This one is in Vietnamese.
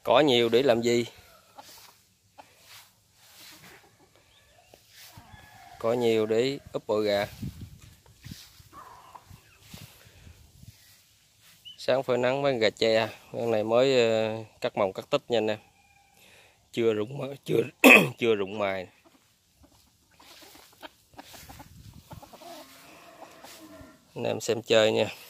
Cỏ nhiều để làm gì? Cỏ nhiều để úp bội gà. Sáng phơi nắng với gà tre, con này mới cắt mồng cắt tích nha anh em. Chưa rụng chưa rụng mài. Anh em xem chơi nha.